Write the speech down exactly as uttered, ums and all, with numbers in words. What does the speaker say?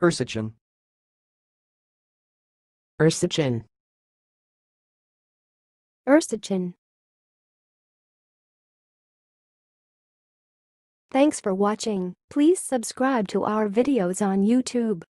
ursachen, ursachen, ursachen. Thanks for watching. Please subscribe to our videos on YouTube.